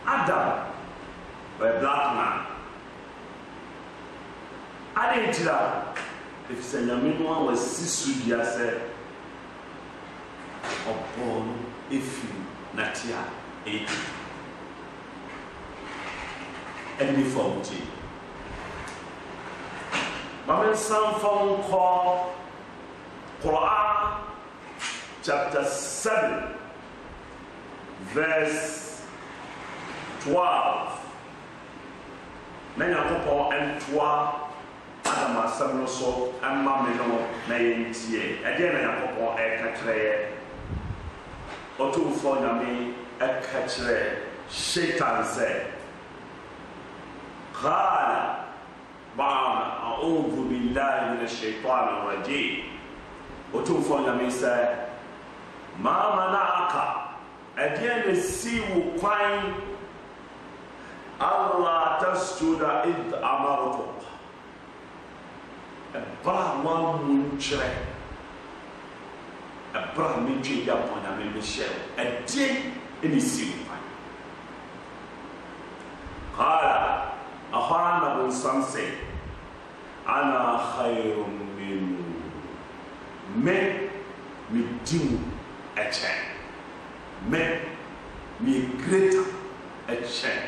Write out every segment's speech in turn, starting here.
Adam, a black man. I didn't tell her if Senyamino was Sisudia said, or born if you Natia 8 and the 40. Maman some phone call Quran chapter 7 verse 12. Nanya kopo entwa Adama samno so amma me no na yentie. E de na kopo e ka kire otu fo na me e ka kire Shaitan said قال بعد أعوذ بالله من الشيطان الرجيم وتوفون ميسا ما منعك أدين السيو قاين الله تسجد إذ أمرتك أبرا منشرة أبرا منشرة يابونا من مشير أدين السيو قاين قال أخوانا بن سمسي أنا خير منه من مدين أشان من ميغريتا أشان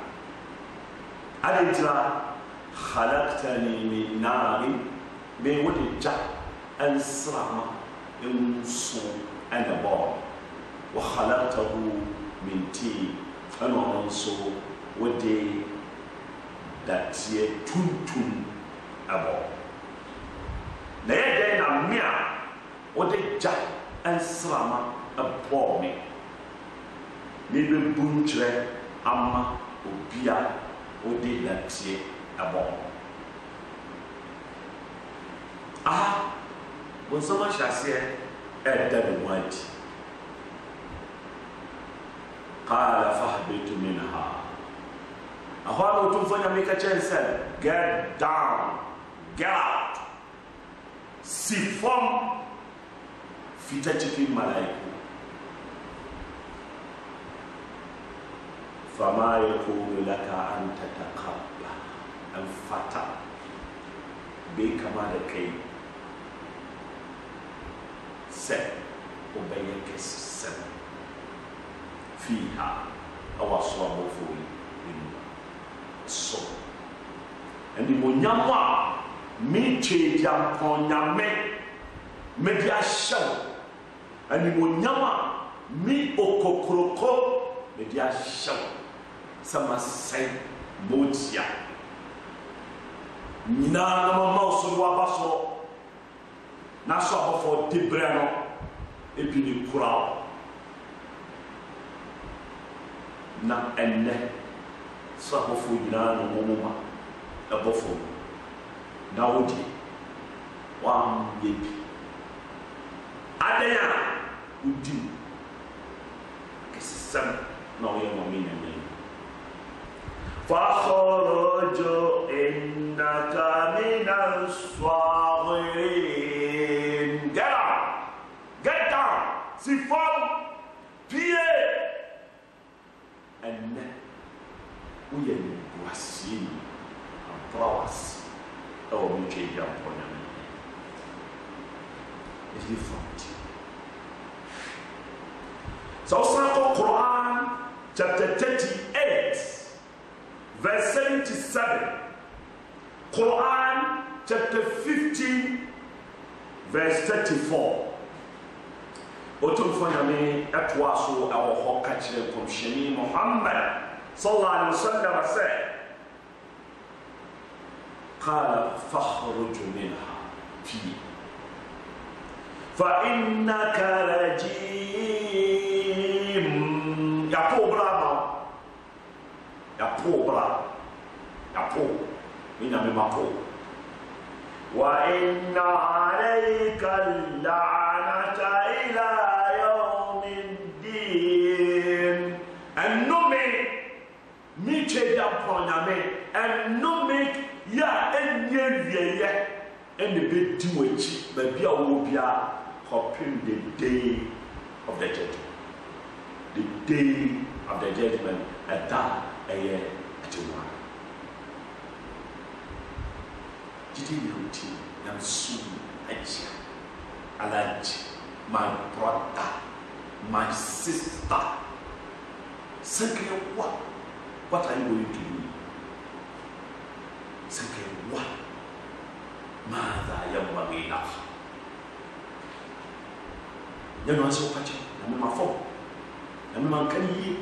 أنا أنت خلقتني من نار من ودجا أنسرما إنسو أنا بار وخلقته من تين أنا أنسو ودي that ye tuntun abo na ye den na me a wo de ja ensrama abo me ni be bunchre ama obia wo de latie abo won so ma shase e da de wanti qala fahbitu minha Ahwalo tumfanya mikachen said, get down, get out. Sifom fita cikin malaiku. Fama yakunu laka an tatakabba an fata bai kama da kai sai ubayyake sai fiha awaswa bofuri so and the monyama me change upon yame me dia show and the monyama me okokroko me dia show sama sai motia na mama so wa baso na so abofo debre no ebi ni kura na enne Sahofu Yano Momoma, a buffo. Now, one baby. Adea would do. Some no young meaning. Fakhorojo innaka minas swagirin. Get up! Get down! Sifon! Pierre! And then we are guasini and flowers. Oh, we change up on them. It's different. So, Quran chapter 38, verse 77. Quran chapter 15, verse 34. Otumfanyame atwaso awo hokachire komsheni Muhammad sallallahu alaihi wasallam said qala fakhruj minha fi fa innaka rajim yapo mina memapo wa inna alayka al-la'nata ila yawmiddin and no me cheja ponyame and no me ya enye wieye and the big tiwachi ba bia wo bia hoping the day of the judgment the day of the judgment, and that a year at one. I'm soon my brother, my sister. Second, what are you going to do? Second, what? Mother, young enough. You know, so much. I'm my phone. I'm my candy.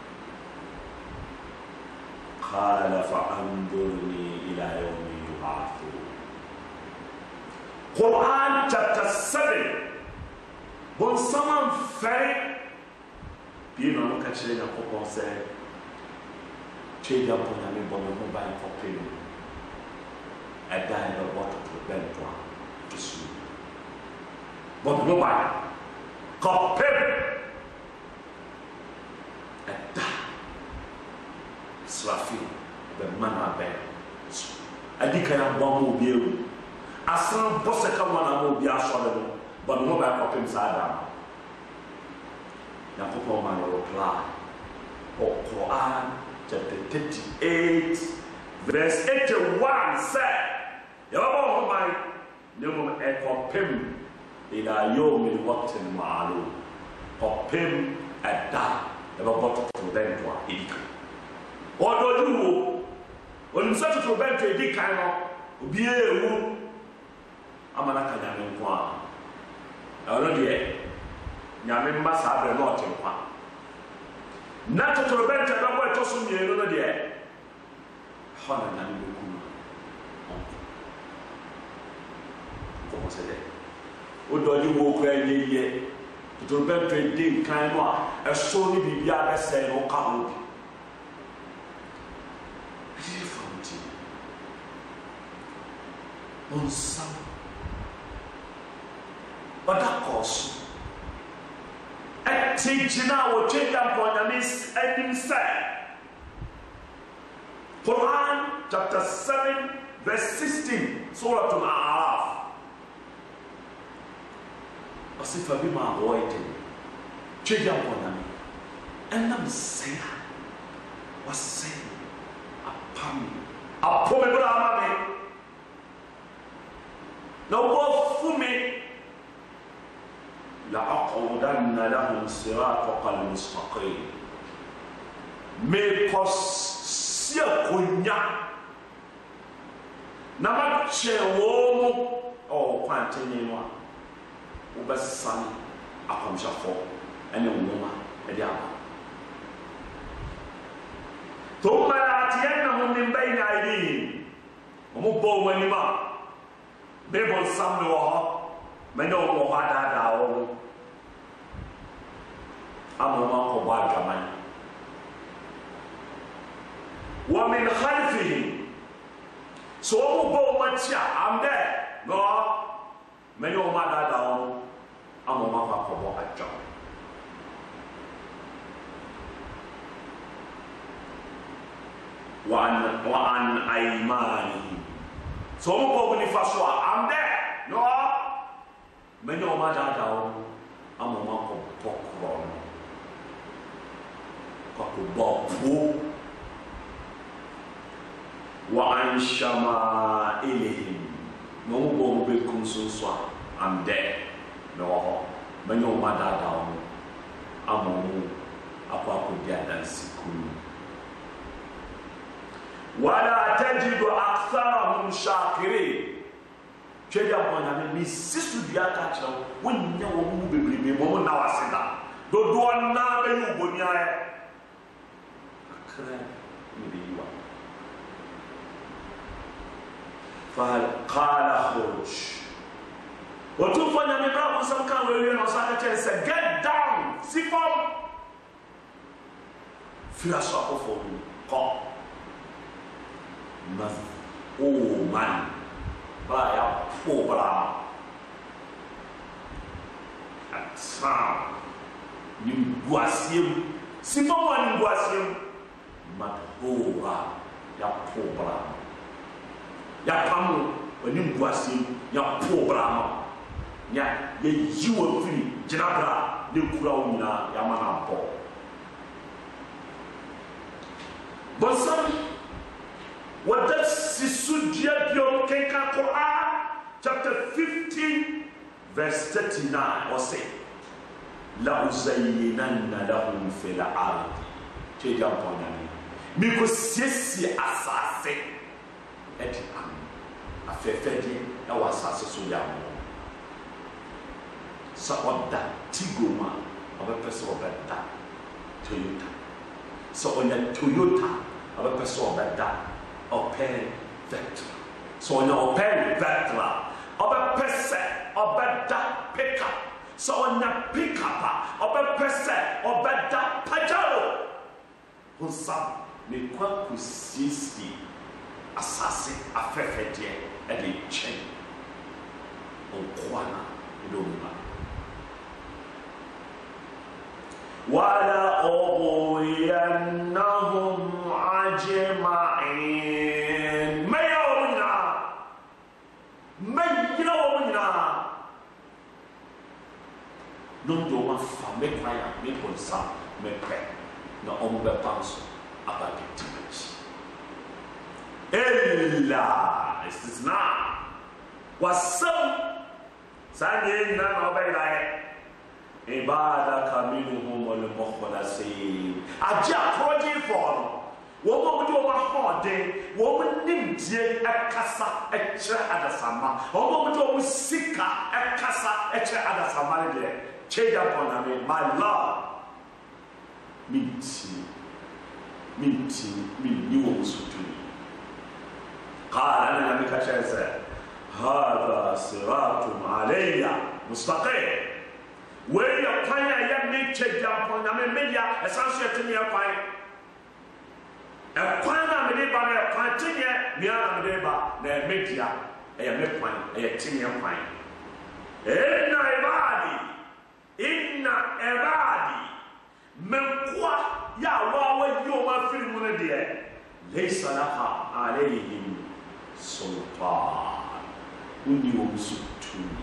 قال فأنظرني إلى يوم يبعثون. Quran chapter 7. When someone fell, you know, look at you and say, change up on me, but mobile for payment. I died of water to them to sleep. But mobile, got payment. I died. Swafil, the man I bear. I think I am one will be able. As some boss a come on, I will be assured. But no back up inside down. Now, people man will reply. Or Quran chapter 38, verse 81 said, Yellow my name echo pim in a yom what in Malu. Or pim at that, ever bought to them to a hick. What do you when you start to bend to a big kind of be a woo? I'm an academic one. I don't know. Nyame must have a lot in one. Not to prevent a number to some year, no, dear. Honor and Como se deve. O do you walk where ye to prevent a day kind of a solid be a say or come. On some. But that course. Teaching our change upon this ending said. Quran chapter 7, verse 16, Surah Al-A'raf. As if I be my waiting. Change upon them. And I'm saying, was saying, upon me. Now go for me. لأقعدن لهم صراطك المستقيم. Me posia kunya. Na ma chewo o kwanteni no. Ubasani akomshafo ene woma e dia ba. ثم لآتينهم من بين أيديهم ومبو منما بيبون سامنوها منو موهادا داو أمما قبال كمان ومن خلفهم سو مبو ماتيا أمده نو منو مادا داو أمما قبال أجا وعن أيمانهم سو مبو بنفسوا أمده نو منو مادا داو أمما قبال وعن شمائلهم نوبو بكم سوسوا I'm dead no منو ما داو أمامو أقوى كديانا سكون ولا تجد أكثرهم شاكرين شيء يا من سيسو دياكا تشاو وين يا ومو ببريمي ومو نواسيدا دودوانا بيو بنيا فقال خرج وتوفنا من رب سمكان ويلين وساكتين said get down sifam philosopher for me come mas oh man baya pobra atsa ni guasiem sifam wa ni guasiem madhura ya pobra ya pamu oni mbuasim ya pobra ya ye yiwa firi jinabra de kura onina ya mana bo Bonsam, what does Sisudia Biom Kenka Quran, chapter 15, verse 39, or say, La Uzaynanna lahum fil ard. Cheja ponami. Miko siesi asase. Eti am. Afefedi na wasase so ya mo. Sa oda Tigoma, abepese obeda Toyota. So onya Toyota, abepese obeda Opel Vectra. So onya Opel Vectra, abepese obeda pickup. So on the pickup, obepese obeda Pajero. Unsam me kwa kusisi asase afefedie ede chen. Onkwana idoma. Wala oghwiyannahum ajma'in. Mayawina. Non do ma fa me kwaya me ponsa me pe na omo be panso abati timachi ella istisna wasam sanye na no be dai ibadaka minhum al mukhlasin aja proje for wo mo do ma hode wo mo nimdie akasa ekire adasama wo mo do mo sika akasa ekire adasama de change upon me, my love. Minti, you also do. قال أنا لم أكشف هذا صراط علي مستقيم. Where you find a young man change upon me, media essential to me a fine. A fine I'm a continue, me a media, a midpoint, a tinny fine. Inna ebadi menkwa ya wawe yoma filmu ne de laysa laha alayhim sultan unni wumsutuni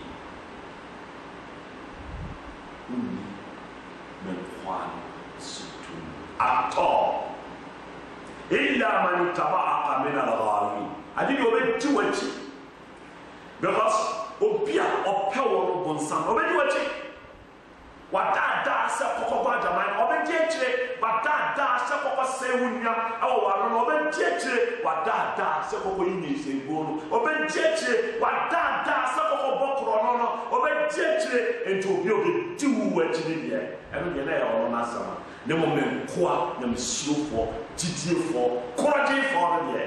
unni menkwa sutuni ato illa man taba'a min al-ghawi adi obe tiwachi because obia opewo bonsan obe tiwachi wadada se kokko ba jaman obedieche wadada se kokko se wunya awo waro no obedieche wadada se kokko yini se gbono obedieche wadada se kokko bokro no obedieche ento obi tiwu wachini de eno de na ya ono na sama ne mo menkoa na msuofo titiefo korojefo no de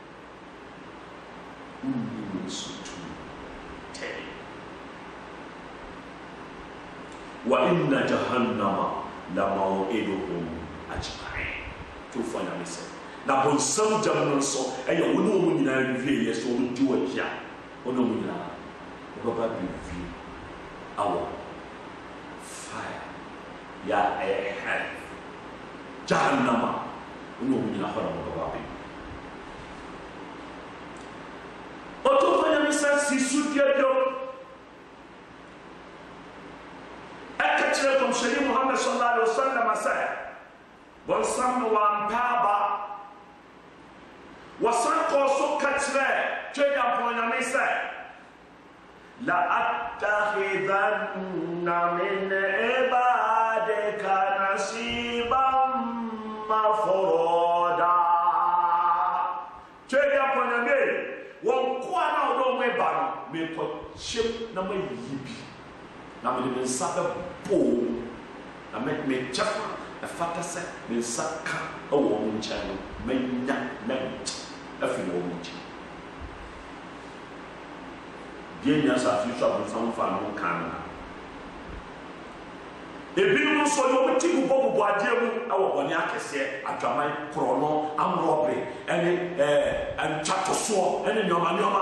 وإن جهنم لموعدهم أجمعين توفنا مسا نبون سم جمن سو أي ونو من ينافي يسوع جوجا ونو من ينا وبابا بيفي أو fire يا هل جهنم ونو من ينا خلا وبابا بي وتوفنا مسا سيسوديا أكثر شريف محمد صلى الله عليه وسلم سأل بنسام وانبابا وسانكو سكتره جدا بنيامين سأل لا أتخذن من عبادك نصيبا مفروضا جدا بنيامين وانكوانا ودوم يبانو ميكو شيب نما يبي na me de nsabe bo na me chafa e fata se me nsaka o wo ncha no me nya na afi wo ncha die nya sa fi so abon sam fa no kan ebi no so yo beti bu bo ade mu awo boni akese adwaman krono amrobe ene antwatoso ene nyoma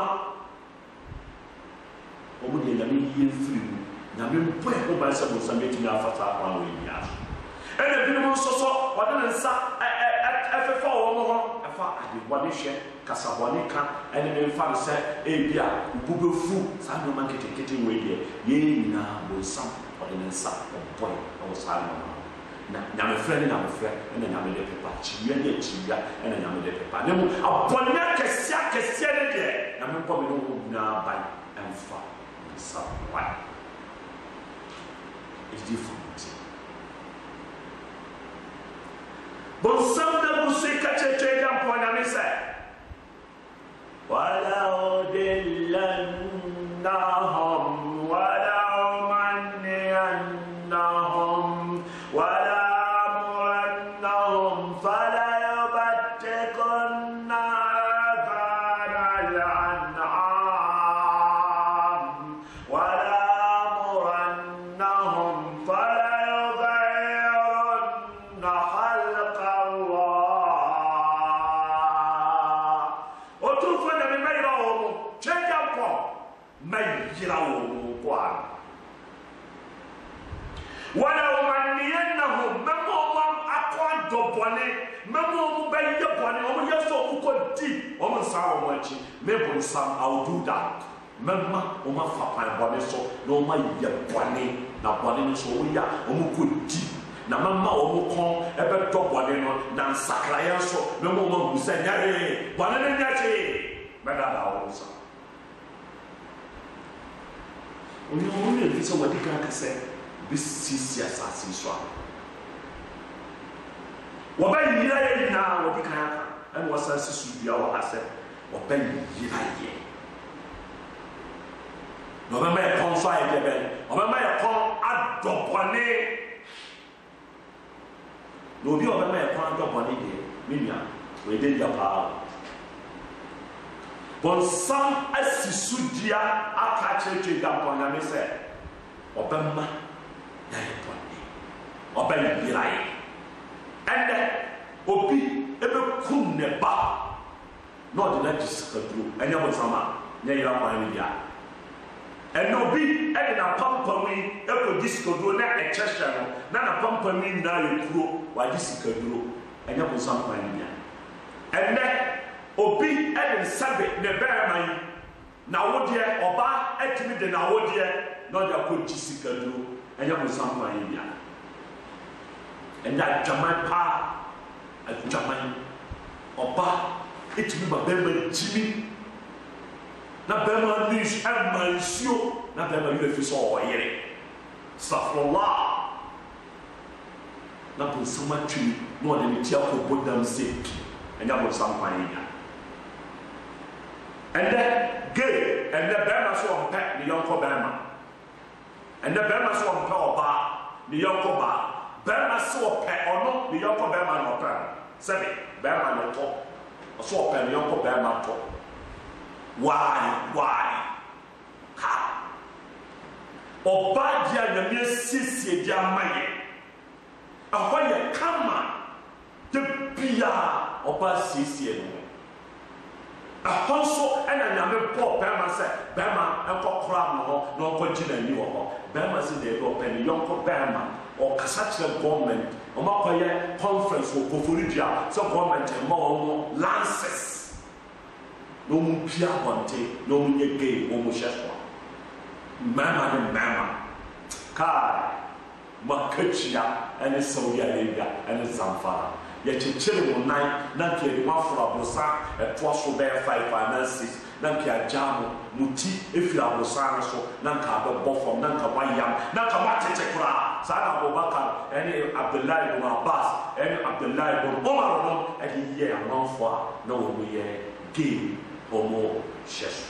o mu de na me yie firi na me mpo e ko ba se bo sam beti na afata akwa we nya ene bi no so wode nsa efefa wo mo ho efa ade wode hwe kasa woni ka ene me mfa se ebia bubefu sa no man kete we de ye na bo sam wode nsa boy o sa no na nyame frɛ ne nyame frɛ ɛna nyame de pepa chiwia ne chiwia ɛna nyame de pepa ne mu abɔnya kɛseɛ kɛseɛ ne deɛ nyame nkɔ me no ho nyinaa ban ɛmfa nsa why it's different bonsam da busu kɛkyɛkyɛ ya mpɔ nyame sɛ wala odillannahum wala umanniyannahum wala amurannahum fala yubattikunna adhana al-an'am wala amurannahum fala yughayyirunna khalqa Allah otufu na me mayira wo cheja po mayira wo kwa wala umanniyannahum mamum akwan dobone mamum bayya bone o yeso ko di o mo sa o machi me bon sam I will do that mamma o ma fa pan bone so no ma ye bone na bone so o ya o mo ko di na mamma o mo kon ebe do bone no na sakraya so me mo ma busa nyare bone ne nyache me da da o sa o ni o ne bi so wadi ka ka se bisisi asase so a wɔbɛyira yɛ nyinaa wɔde kan aka ɛna wɔsan si so dua wɔ asɛ wɔbɛyira yɛ na ɔbɛma yɛ kɔn so ayɛ deɛ bɛn ɔbɛma yɛ kɔn adɔbɔne na obi a ɔbɛma yɛ kɔn adɔbɔne deɛ me nua wɔyɛ dɛ paa bɔnsam asi so dua aka kyerɛkyerɛ dampɔnyame sɛ ɔbɛma yɛ bɔne ɔbɛyira yɛ ɛnɛ obi ɛbɛkum ne ba na ɔde no agye sikaduro ɛnyɛ bɔnsam a nyɛ yera kwan no bia ɛnɛ obi ɛde napampam yi ɛkɔgye sikaduro na ɛkyɛhyɛ no na napampam yi nyinaa yɛ kuro wagye sikaduro ɛnyɛ bɔnsam kwan no bia ɛnɛ obi ɛde nsabe ne bɛrima yi n'awodeɛ ɔbaa ɛtumi de n'awodeɛ na ɔde akɔgye sikaduro ɛnyɛ bɔnsam kwan no bia ɛnna adwaman paa adwaman ɔba etumi ma bɛrima gyimi na bɛrima news ɛma nsuo na bɛrima yɛ fi so ɔyere safrola na bonsam atwiri na ɔde ne ti akɔbɔ dam sɛ ɛnyɛ bonsam kwan yɛ ɛnɛ gay ɛnɛ bɛrima so ɔmpɛ ne yɔnkɔ bɛrima ɛnɛ bɛrima so ɔmpɛ ɔbaa ne yɔnkɔ baa bɛrima sɛ ɔpɛ ɔno ne yɔnkɔ bɛrima na ɔpɛ sɛbi bɛrima na ɔtɔ ɔsɛ ɔpɛ ne yɔnkɔ bɛrima tɔ wae ha ɔbaa di a nyame asiesie di ama yɛ ɛhɔ yɛ kama de bia ɔbaa siesie no ɛhɔ nso ɛna nyame bɔ bɛrima sɛ bɛrima ɛnkɔ kora no hɔ na ɔnkɔ gyi n'ani wɔ hɔ bɛrima sɛ deɛ ɔpɛ ne yɔnkɔ bɛrima ɔkasa kyerɛ gɔɔmɛnt ɔmo akɔyɛ conference wɔ koforidua sɛ gɔɔmɛnt ɛma wɔn lances na ɔmo pia abɔnten na ɔmo nyɛ gay ɔmo hyɛ so mmarima ne mmarima kaa makakyia ɛne Saudi Arabia ɛne Zamfara yɛkyekyere mo nan na nka yɛde mo aforo aborosa ɛtoa so bɛyɛ 5 anaa 6 na nka agya mo ti efiri aborosa no so na nka abɛbɔ fam na nka wayam na nka watete koraa saa na Abubakar ɛne Abdullahi ibn Abbas ɛne Abdullahi ibn Umar no ɛde yɛ amanfo a na wɔn yɛ gay wɔn hyɛ so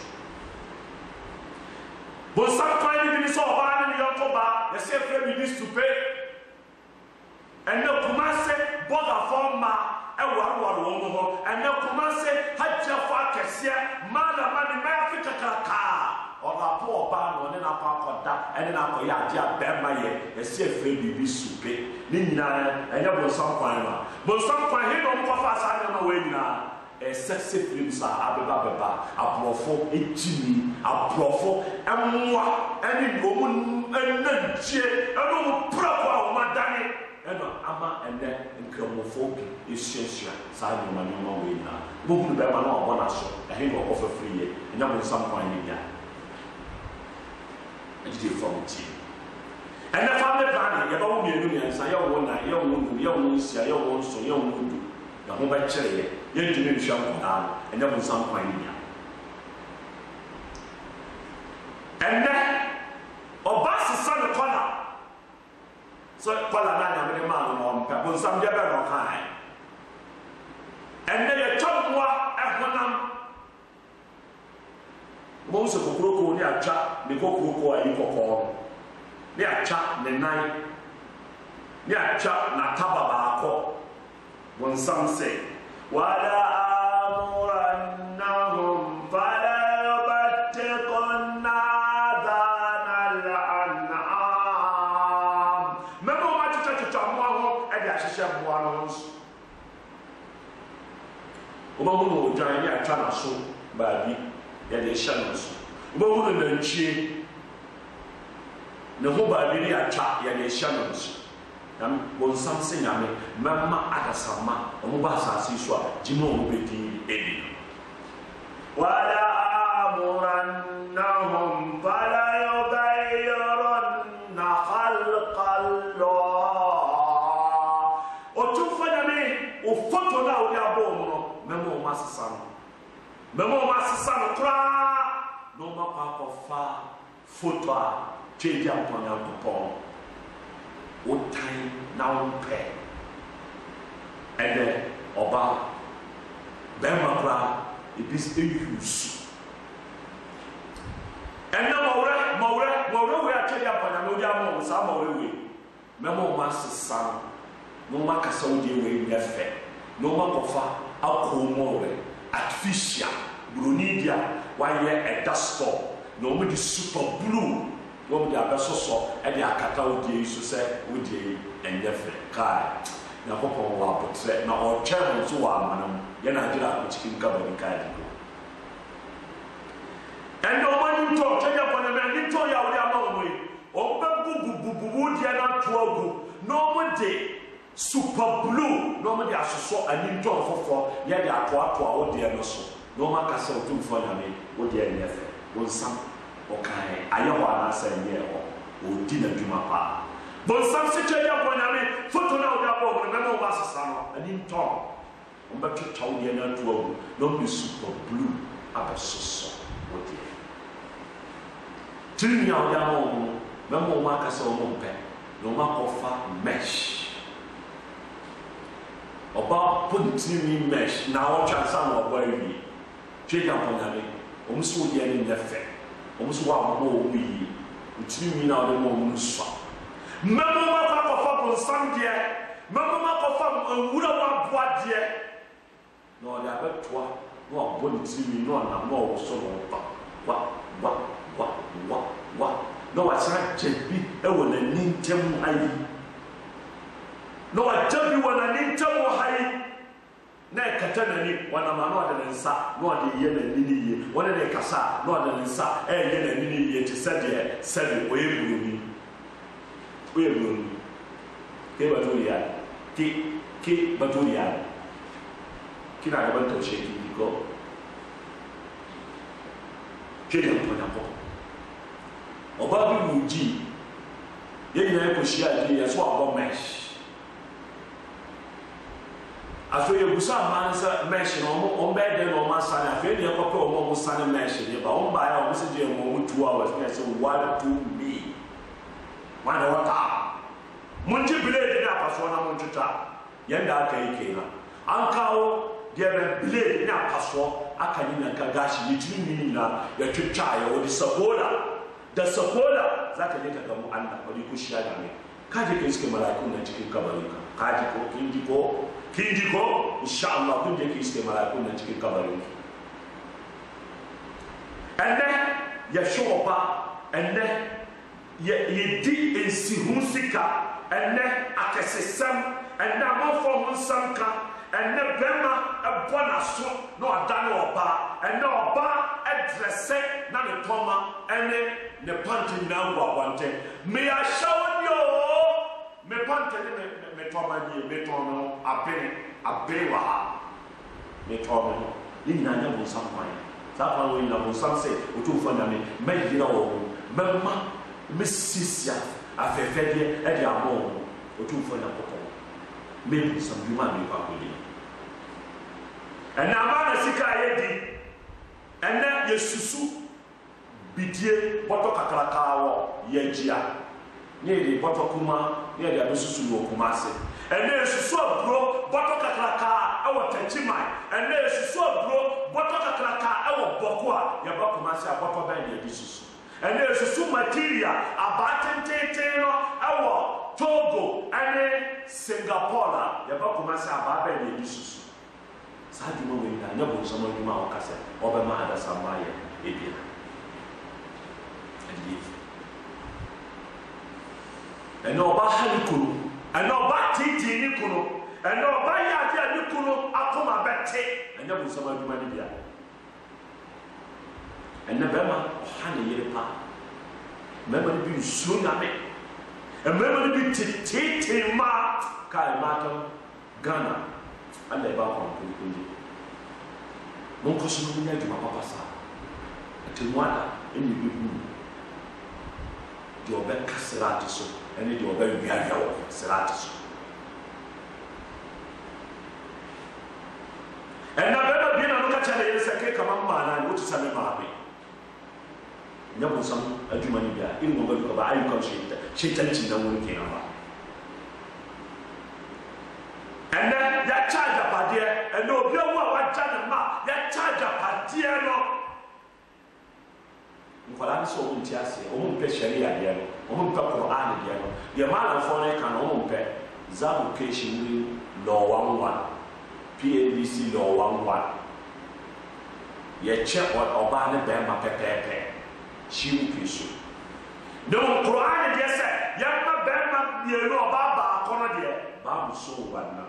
bonsam kwan ne bi ne sɛ ɔbaa ne ne yɔnko baa yɛsɛ efirɛ bi needs to pay ɛnɛ Kumase bɔdafɔ ma ɛwareware wɔn ho ɛnɛ Kumase hagyafo akɛseɛ maadama ne mɛ afi kakrakaa ɔdapo ɔbaa na ɔne n'akɔ akɔda ɛne n'akɔyɛ agye a bɛrima yɛ ɛsɛ efirɛ biribi supe ne nyinaa ɛnyɛ bonsam kwan ma bonsam kwan he na ɔmkɔfa saa nneɛma wɔ nyinaa ɛsɛ sɛ firim saa abɛba aborɔfo egyini aborɔfo ɛmoa ɛne wɔn ɛnantie ɛne wɔn prɛko a wɔn adane ɛna ama ɛnɛ nkramofo bi esuasua saa nneɛma wɔ nyinaa bohu bɛrima na ɔbɔ n'aso ɛhe na ɔkɔfa firi yɛ ɛnyɛ bonsam kwan yɛ bia ɛgyegye fam tie And the family planning, you don't be doing as I own, young, see, I own, so young would do. The home by cherry, you didn't show down, and there was some point here. And then, Obas is son of Connor. So, Colana, I'm a man on Pebble, some Jabber of high. And then a chop at one. Most of the Kuroko near chat, the Kokoko, and Yoko. Near chat, the night. Near chat, Natababa. When some say, Wada Amoranahum, Fada, but take on Nadan. Memo Matcha Chamuano, and the Ashisha Buanos. Umamu, Giant Chana so, baby. Yɛde hyɛ no so wobɛhu no nantwie ne ho baabi ne atwa yɛde hyɛ no so na bonsam sɛ nyame mɛma adasamma ɔmo ba asase so a gyima ɔmo bɛdi ɛdi wala amurannahum fala yughayyirunna khalqallah ɔtumfo nyame ɔfoto no a wode abɔɔ mu no mɛma ɔmo asesa no Memo Massano cry no more papa far football change upon your papa. What time now pay? And then Oba Bema it is a use. And now more we are telling upon a Modiamo, some way. Memo Master son, no Macasodi way in effect, no Macofa, Alco artificial brunidia why a dust storm no me the super blue no me the abesoso e the akata odi so say odi enyefe kai na popo wa potre na o chem so wa manam ye na gira ko chicken kabari kai di and no man to tell upon the man to ya odi ama mo o be bubu dia na to agu no mo de super blue no me the asoso ani to fofo ye the ato a odi no so no man ka say otum fo na me odi enyefe wonsam okay ayeho ana say ye o odi na dwuma pa wonsam se tell upon na me foto na odi abo no me no ba sesa no ani to on ba twetwa odi na to agu no be super blue abesoso odi tini ya odi abo me mo ma ka say o mo pe no ma ko fa mesh Oba puntini mesh na o chansa no oba yi twega ponyame omso di ani nefe omso wa mo o yi utini na o de mo mu so memo ma fa ko fa bonsam de memo ma ko fa wura wa boa de no de abetoa no abo ni tini no na no o so no wa no wa sa jebi e wo na nintem ayi no ajabi wana nintamo hai na katana ni wana mano adansa no ade ye na nini ye wana ne kasa no adansa ye na nini ye te sede oyeburu ke batoria ke batoria kina ga banto sheki diko ke de mpona ko oba bi muji ye nyina ko shia je ye so abo mesh aso ye busa mansa mesh no on be de no masana afi de ko ko mo musana mesh de ba on ba ya o se je mo 2 hours na say what to me wana wata mun ji blade na paso na mun tuta yanda aka yi kenan an kawo de blade na paso aka yi na gashi ni tuni na ya tuta ya wodi saboda da saboda zaka je ka ga mu Allah bari ku shiya da me kaje kai suke malaiku na cikin kabari ka kaje ko kinji ko inshallah kun je kai suke malaiku na cikin kabari and then ya shoba and then ye di ensihusika and then akesesam and then mo for sanka and then bema e bona so no adane oba and no oba address na ne toma and ne panti na ngwa kwante me a show yo me panti me toma ni me toma abere wa me toma ni na nya bo sampan sa pa wo ina bo samse o tu fo na me yira wo memma me sisia afɛfɛdeɛ ɛde abɔ wɔn otumfoɔ Nyankopɔn mebu nsɛm bi mu a mekɔ akɔdi ɛnna ama na sika a yɛdi ɛnɛ yɛsusu bidie bɔtɔ kakraka wɔ yɛgyia ne yɛde bɔtɔ kuma ne yɛde abɛsusu no wɔ kuma ase ɛnɛ yɛsusu aburo bɔtɔ kakraka ɛwɔ Takyiman ɛnɛ yɛsusu aburo bɔtɔ kakraka ɛwɔ Bɔko a yɛba kuma ase a bɔtɔ bɛn na yɛde susu ɛnɛ yɛsusu material abaa tententen no ɛwɔ Togo ɛne Singapore a yɛba kuma ase abaa bɛn na yɛde susu saa adwuma wɔ yi na nyɛ bɔ nsɛm adwuma a wɔka sɛ ɔbɛma adasamma yɛ ebia ɛnna ɔba ha ne kunu ɛnna ɔba titi ne kunu ɛnna ɔba yɛ ade a ne kunu akoma bɛte ɛnyɛ bɔ nsɛm adwuma ne bia ɛnna bɛrima ɔha ne yere pa mmarima no bi nsuro nyame mmarima no bi tete mmaa kaa mmaa tam Ghana ala ɛba akɔnkonkonde monkɔ so no monya adwuma papa saa ɛtɛmu ada ɛne bɛhu deɛ ɔbɛka serate so ɛne deɛ ɔbɛwiawia wɔ serate so ɛnna bɛrima bie na no ka kyerɛ ne yere sɛ ke kama mmaa naa ne wote sɛ me maame nyɛ bonsam adwuma no bia ɛne wɔbɛdu kɔba ayukɔ hyɛtankyi na wɔn kee naba ɛnɛ yɛkyɛ agyapadeɛ ɛnɛ obi awu a wagya ne mma yɛkyɛ agyapadeɛ no nkwadaa no sɛ ɔmo nti aseɛ ɔmo mpɛ hyɛre adeɛ no ɔmo mpɛ Qur'an deɛ no deɛ maalamfoɔ no ka no ɔmo mpɛ Zabucation wuri law 11 PNDC law 11 yɛkyɛ ɔbaa ne bɛrima pɛpɛɛpɛ hyiw pii so ne mo Qur'an deɛ sɛ yɛma bɛrima mmienu ɔbaa baako no deɛ baabu so wɔ na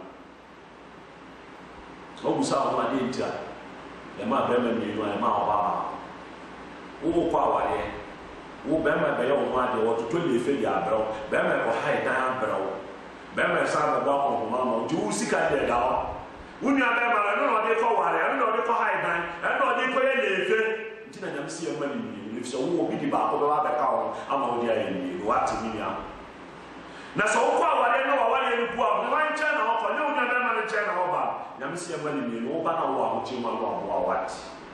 ɔbu saa ɔmo adeɛ nti a yɛma bɛrima mmienu a yɛma ɔbaa baako wo kɔ awareɛ wo bɛrima bɛyɛ wo ho adeɛ wɔtotɔ lefe de abrɛw bɛrima ɔha dan abrɛw bɛrima san bɛbɔ akɔnkɔnma ma ɔgye wo sika deɛ da hɔ wo nua bɛrima no ɛno na ɔde kɔ wareɛ ɛno na ɔde kɔ ha dan ɛno na ɔde kɔyɛ lefe nti na nyame si yɛ ma ne mmienu efisɛ wo obi de baako bɛba abɛka ho ama wo de ayɛ mmienu wate ne nua na sɛ wo kɔ awareɛ na wawareɛ no bu a ne wa nkyɛn na wɔkɔ ne wo nua bɛrima no nkyɛn na wɔba nyame si yɛ ma ne mmienu wo ba na wo ahokyere mu a wɔaboa wate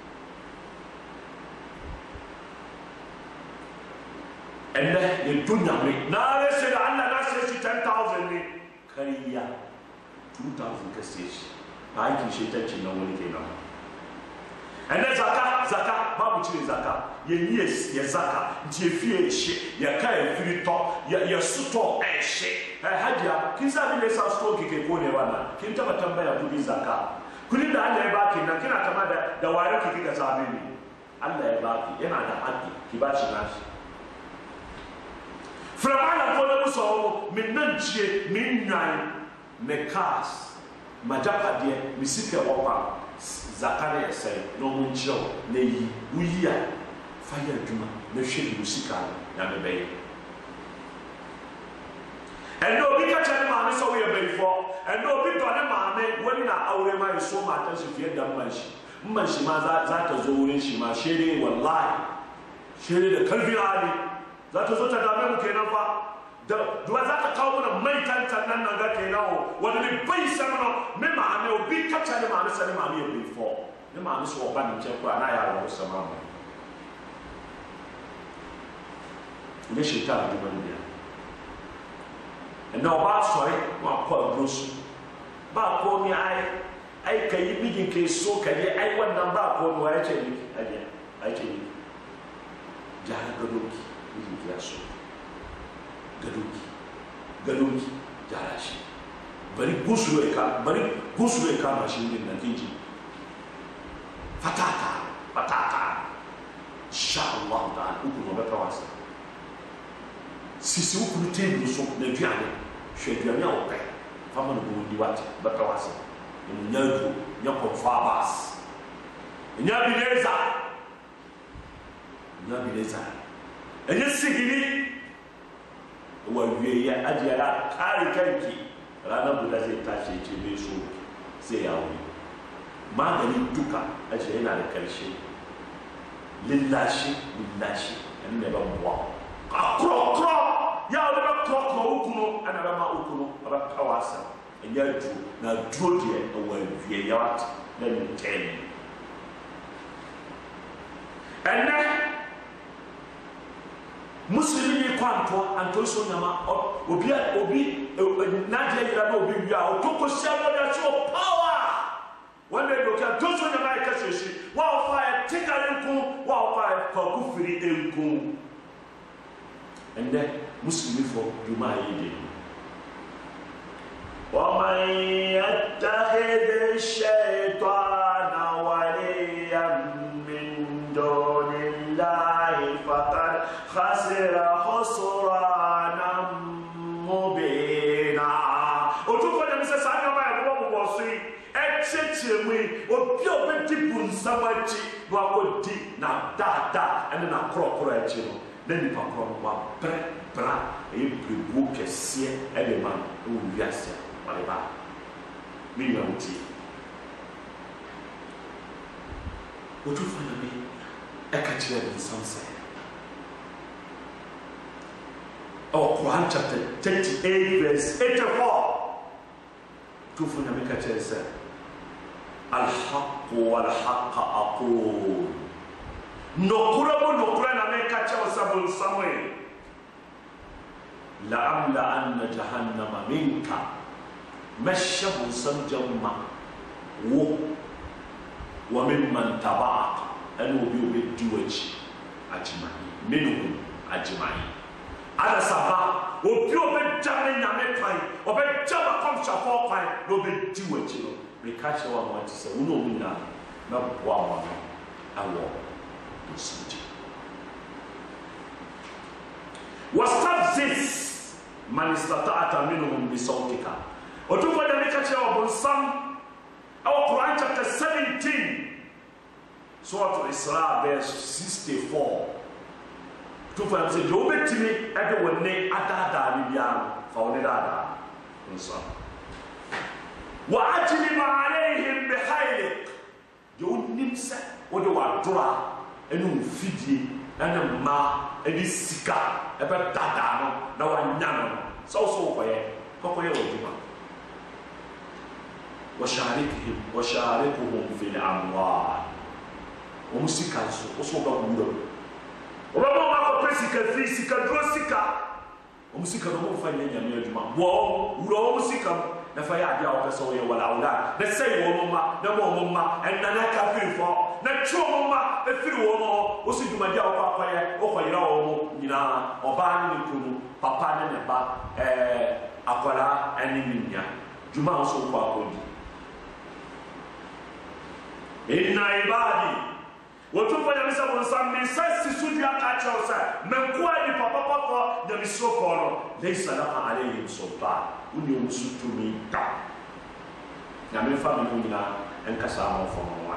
ɛnɛ yɛdu nyame na ɛsɛ dɛ Allah na sɛ 10,000 ni kariya 2,000 kɛseɛhyi aayɛ hyɛtankyi na wɔne kɛ na ɛnɛ zaka babu kyerɛ zaka yɛnyi yɛ zaka nti yɛfie ɛhye yɛka yɛfiri tɔ yɛsotɔ ɛhye ɛhagya kinsa bi lesa store keke ko ne wana kinta batamba ya kudi zaka kudi da Allah ya baki na kina kama da wayar kike ga sabini Allah ya baki yana da haƙƙi ki ba shi nashi Framala kona muso minanchie minnan mekas majapade misike opa zakare ese no munchiro na yi uyi a fire adwuma na hwe musika na bebeye endo bi ka chane maame so we before endo bi do ne maame wani na aure ma so ma ta shi fiye da manshi ma za ta zo wurin shi ma shere wallahi shere da kalbi ali za ta zo ta dame mu kenan fa da duwa za ta kawo mana mai tantan nan ga kenan wani ne bai san no me maame obi ka chane maame sane maame ya before ne maame so oba ne nche kura na ya ro sama mo ne shaitan di man dia na oba sori wa ko brosu ba ko mi ai kai bigin ke so kai ai wannan ba ko no ya ce ni ai ce ni jara gadoki bigin ke so gadoki jara shi bari gusuwe ka mashin din nan kinji fatata insha Allah ta'ala uku no bɛka wasa sisi uku table so na duane hwɛ duane a wɔpɛ fama no bo di wate bɛka wasa nya du nya kɔfa bas nya bineza nya sigiri wa wiye ya ajiya ya kare kanki ranar guda zai tashi ce mai so sai ya wuri maganin duka ajiya yana da karshe lillashi yan ne ban buwa a kuro ya wuri ba ɔbɛkorɔkorɔ wo kunu ɛna bɛma wo kunu ɔbɛpɛ w'asɛm ɛnyɛ aduro na aduro deɛ ɛwɔ awie yɛwate na ne nkyɛn ɛnɛ muslim yi kwanto anto so nyama obi nadia yira na obi wia otoko sia no ya so power when they look at those nyama e kasese wa ofa e tikare nko wa ofa e kwaku firi enko and then muslim for juma yi wa man yattakhidh ash-shaytana waliyan min dunillahi faqad khasira khusranan mubina otuko dem se sa nyama e bo bo so yi echechemi obi obedi bunsamachi no akodi na dada ene na krokro echi no na nipa kro wa bra e prebu kese e de man o wiase wale ba mi ya uti otuko na mi e ka kire bunsamse. Quran chapter 38 verse 84 tufuna mikache se al-haqq wal-haqq aqul nokura na mikache osabun samwe la amla anna jahannama minka mashabu samjamma wa mimman tabaka anu bi diwaji ajmai minhum ajmai ada saba obi obejame nyame kwan obejama komshafo kwan no bedi wachi no rekache wa mo ati se wo no nyina na boa wa no awo dosiji wastafzis man istata'ta minhum bi sawtika otuko da rekache wa bonsam aw Quran chapter 17 surah al-Isra verse 64 to find say do betimi e de wonne adada ni bia fa wonne dada nso wa ajli ma alaihim bi khaylik do nimsa o de wa dora enu fidie ena ma e di sika e be dada no na wa nyano so koye o dima wa sharikuhum fil amwal o musika so ba wuro oba ma ko sika free sika dro sika o musika no fa nyanya mi aduma wo wuro o musika na fa ya dia o pesa o ye wala wala na sei wo ma na mo ma en na ka free fo na chu mo ma e free wo mo o si duma dia o pa ye o ko yira o mo nyina o ba ni kunu papa ne ba akwara ani nya juma o so ko akodi inna ibadi wotufanya misa bonsam sasi sudia kacha osa menkuwa ni papa na misoforo laysa laka alayhi sultan uni musutumi ta na mefa muna enkasa mo fomo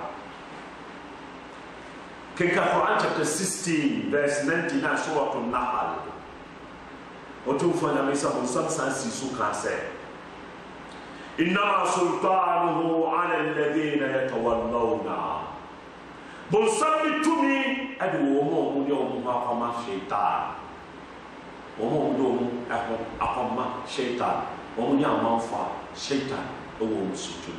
Kika Quran chapter 16 verse 99 surah an-Nahl wotufanya misa bonsam sasi suka se inna sultanuhu ala alladhina yatawallawna bonsam tumi ade wo mo ne o mo akoma shaitan wo mo do mo akoma shaitan wo mo nya manfa shaitan o wo musutu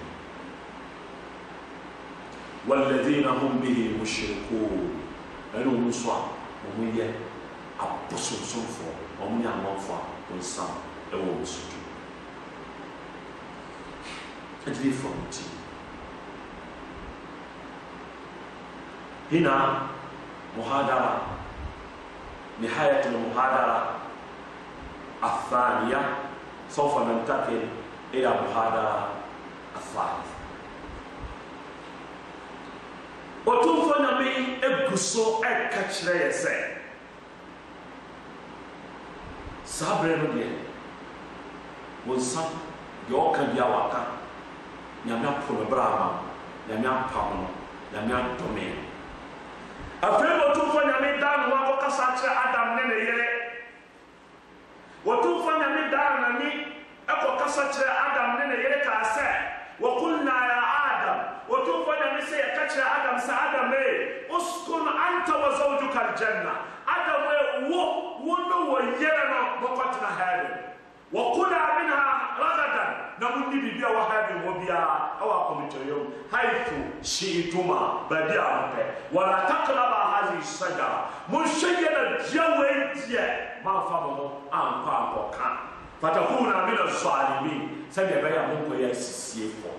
walladhina hum bihi mushrikun anu muswa wo mo ye aposonsofo wo mo nya manfa bonsam o wo musutu ade fonti هنا محاضرة نهاية المحاضرة الثانية سوف ننتقل إلى محاضرة الثالثة وتوفى نمي إبقصو إكتشري يسي صبر مدين ونصب يوكا بياوكا نعمل بروبراما نعمل بامو نعمل دومين afei wotufo nyame dan wa kokasa kire Adam ne yere wotufo nyame dan na ni ekokasa kire Adam ne yere ka se wa qulna ya Adam wotufo nyame se ya kire Adam sa Adam uskun anta wa zawjuka aljanna Adam wo no wo yere no bokotna hado bia awa komitoyo haifu shiituma badia ampe wala takraba hazi sajara mushayna jawe die ma famo ampa kan fatakuna min as-salimin sabe baya munko ya sisiefo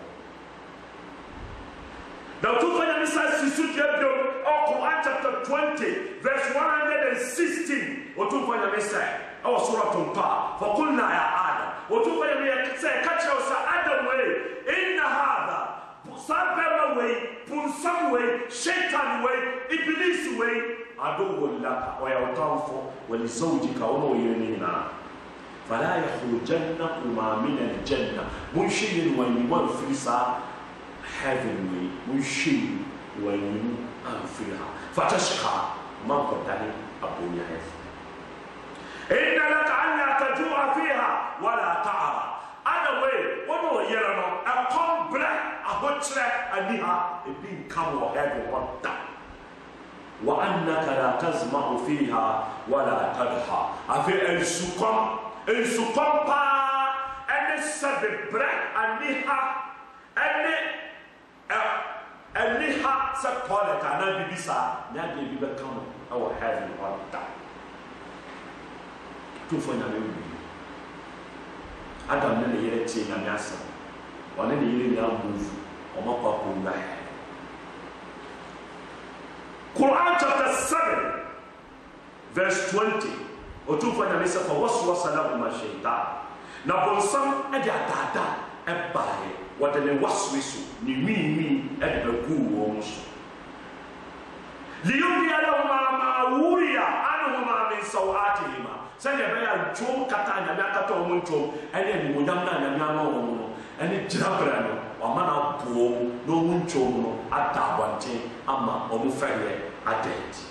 now to find this sisiefo Quran chapter 20 verse 116 or to find this our surah Taha faqulna ya adam or to find me say catch us adam way in hadha sababa way punsam way shaitan way iblis way adu laka wa yawtanfu wa li zawjika wa yunina فلا يخرجنكما من الجنة منشئ وينوان فريسا heavenly منشئ وينوان فريها فتشقى ما قدني أبويا إن لك أن لا تجوع فيها ولا تعرى أنا وين وما يرنا أقوم بلا أبوتشلا أنها بين كم وهذا وقتا وأنك لا تزمع فيها ولا تضحى أفي السكم السكومبا أن سببرة أنها أنها سكولة أنا بيبسا نادي بيبكم أو هذه الوقت توفنا مني أدم نني يرتي نمياسا ونني يري ناموف وما بقول له Quran chapter 7 verse 20 otufa na mesa fa waswasa lahum shaytan na bonsam ade adada ebae wode ne waswisu ni mimi ade bagu wo muso liyubi alahuma ma wuriya anhuma min sawatihima sanya baya jom kata nya na kata o munto ene ni monyam na nya ma wo no ene jirabra no wa mana buo no munto no atabante ama o mu fere adenti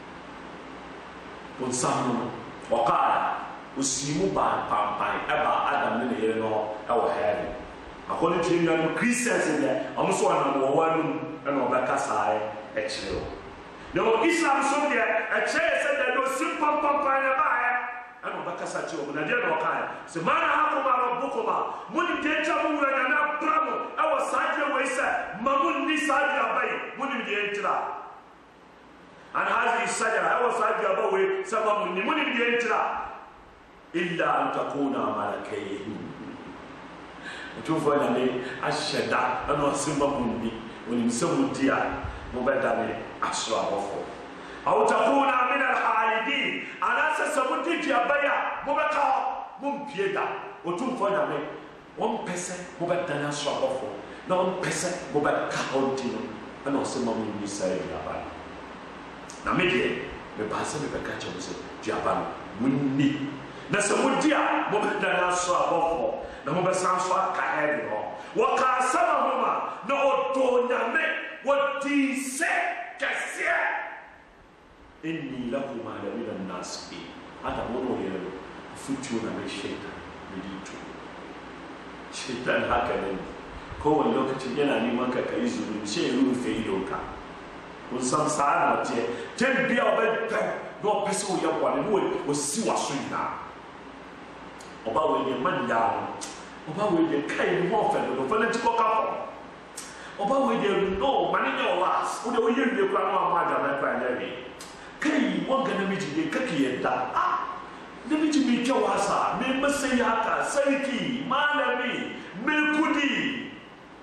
bonsam no وقال usimu ban pampan eba adam ne yere no ewo heaven according to the Christians in there amso na wo wanu e no ba kasae e chiro no Islam so there e chire said that no simple pampan na ba e no ba kasa chiro na dia no kan se mana hakuma rabbukuma muni de chamu na na bramo ewo saje we se mamun ni saje abai muni de entira and هذه الشجرة أو شجرة بوي سبب من بينتلا إلا أن تكون ملكين وشوفوا أنا لي الشجرة أنا سبب مني ونسمو ديا مبدأ أسرع وفو أو تكون من الخالدين أنا سبب ديا بيا مبكى مبيدا وشوفوا أنا لي ومبسة مبدأ أسرع وفو نومبسة مبكى أودينو أنا سبب مني سيريا بيا na medie me pasa me beka che mo se diaba munni na se mo dia mo be da so abofo na mo be san so aka head no wa ka sama homa na odo nyame wodi se kese inni lakum ala min an-nas ada mo no yelo futu na me sheta me ditu shaitan haka ne kowane lokacin yana neman ka kai zuru sai ya rufe idonka kun san saa na tie jen bia obedda do pese wo yabone no wo si waso ina oba we ni manja oba we de kai mo fa do fa na tiko ka fo oba we de no mani no was wo de wo yiri de kura no amaja na kra na wi kai wo gana mi ji de kake yadda ah da mi ji mi ke wasa me masai haka sarki malami me kudi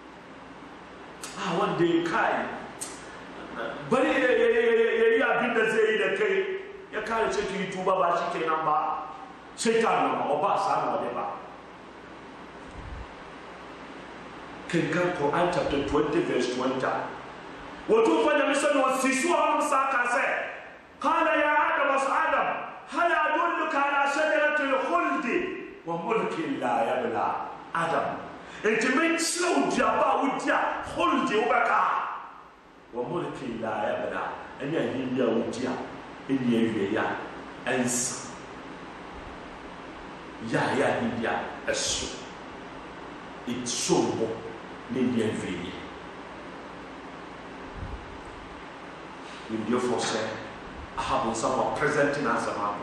ah wanda kai bari yayi abin da zai yi da kai ya kare ce ki tuba ba shi kenan ba shaitan no ba sa na wade ba kan Quran chapter 20 verse 20 wato fa da misal sisu an saka sai qala ya adam adam hal adulluka ala shajarati al-khuld wa mulkin la yabla adam intimin slow jaba wudia khuld ubaka وملك لا يبلى أن يهدي وجيا أن يهدي أنسى يا هدي السوء السوء من يهدي من يفوسه أحب سما presenting as a man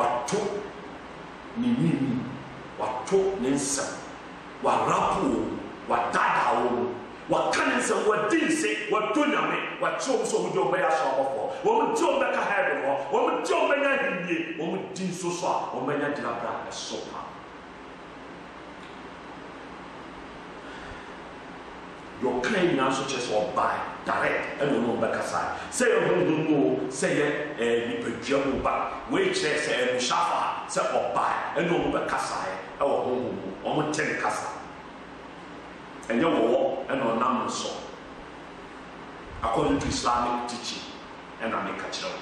واتو نيني واتو ننسى ورابو wadada wo wakane se wadinse wadonyame wachom so mudi obeya so abofo wo mudi obeka heaven wo mudi obenya himie wo mudi nso so a wo menya dilabra eso pa your claim now so just or buy direct and no back side say you don't know say ni pedjamo ba we che say mushafa say or buy and no back side e wo ho o mo ten kasa and you wo and no nam so according to Islamic teaching and I make a child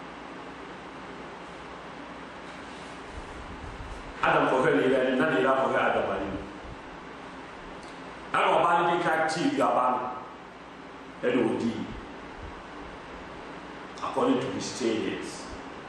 Adam for her and none for her Adam and ọba ka TV aba and odi according to his stages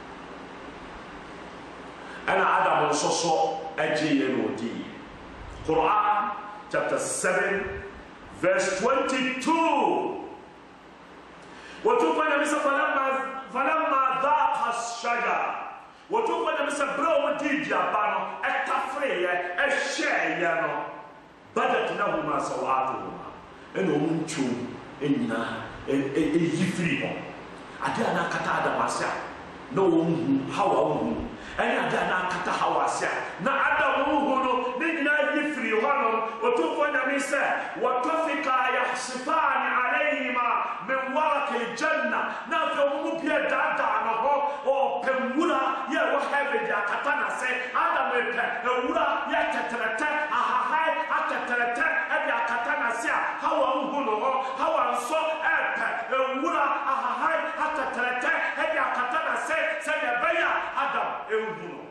and Adam also agye and odi Quran chapter 7 verse 22 watufanya misa falamma dhaqa ash-shajar watufanya misa bro mtiji abano etafre ehye no badat lahuma sawatuhuma eno munchu enna yifiri ho ade ana kata adamase no wonhu hawa wonhu ene ade ana kata hawase na adam wonhu no nina yifiri ho no otufo nyame se watafika yahsifani alayhima min waraq aljanna na mu bia dada no ho o pemura ye wo have ya kata na se adam ewura ye tetrete ahahai atetrete e ya kata na se hawa wonhu no ho hawa nso ewura ahahai atetrete e ya kata na se ya baya adam ewunhu no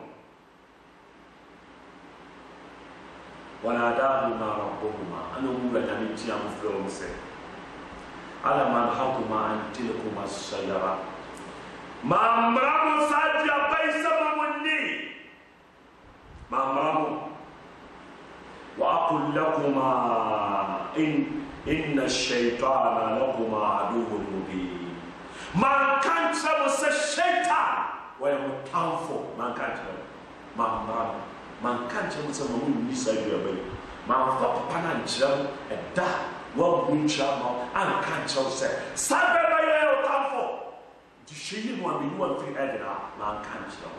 وناداهما ربهما أنا أقول أن أنتي أمفلون سي ألم أنهكما عن تلكما الشجرة ما أمرموا ساجا بيسما مني ما أمرموا وأقول لكما إن الشيطان لكما عدو مبين ما كان سمس الشيطان ويمتنفو ما كان ما أمرموا man can't tell some who miss a baby. Man, Papa and Jam, and that well, we travel and can't tell say, Sabe by your comfort. Do she want me one thing ever? Man can't tell.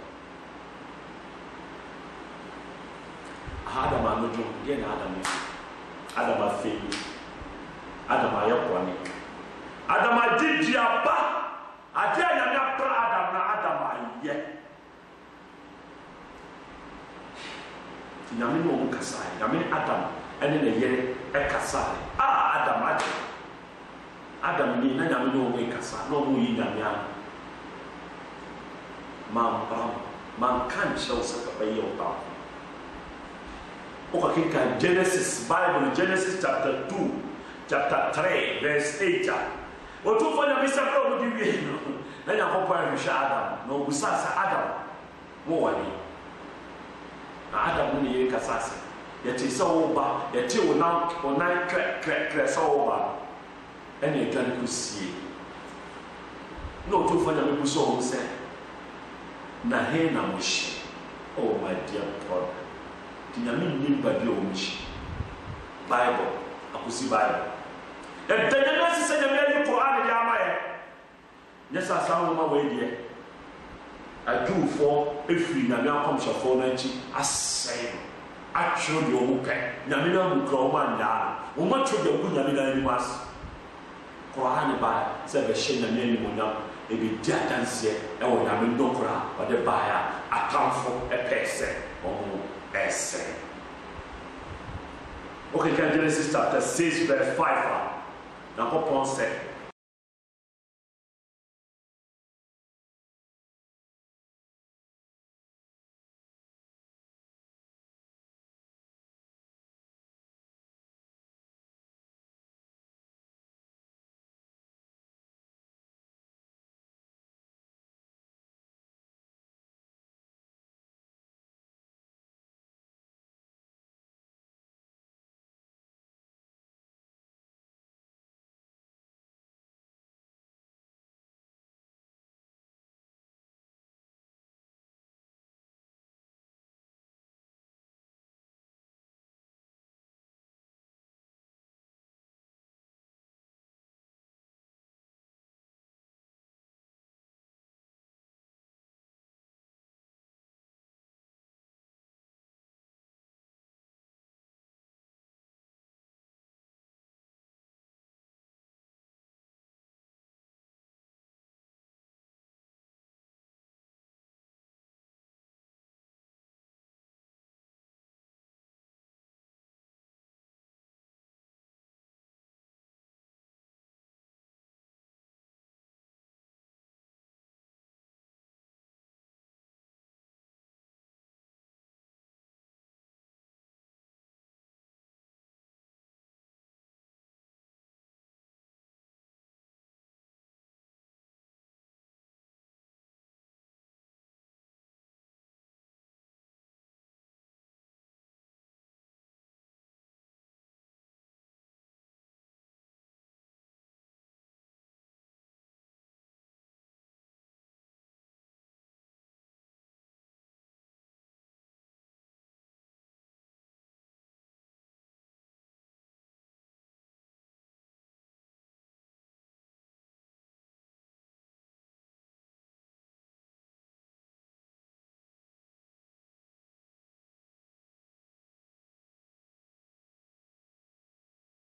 Adam and John, again, Adam, a fail. Adam, I have one. Adam, I did Jabba. I dare not Adam, yet. Nyame no kasa nyame Adam ene ne yere kasa Adam ni na nyame no kasa no mo yi nyame an man kan show saka bayo ta o ka Genesis Bible Genesis chapter 2 chapter 3 verse 8 o to fo nyame sa ko di wi no na nya ko pa Adam no busasa Adam mo wani Adam ni kasase yati so ba yati onan kre so ba ene twan kusie no to fanya me buso ho se na he na mushi oh my dear brother tinyame ni ba bi o mushi Bible akusi Bible e tanya na se nyame ni Quran ya amaye nyesa sawo ma we die adufo efiri nyame akomshafo na nchi asai atwo de omuka nyame na mukra o manya o matwo de ku nyame na ni mas Quran ba se be she nyame ni monya e bi diadanse e wo nyame ndokra o de ba ya atamfo e pese o mu ese okay, Genesis chapter 6 verse 5 na ko pon se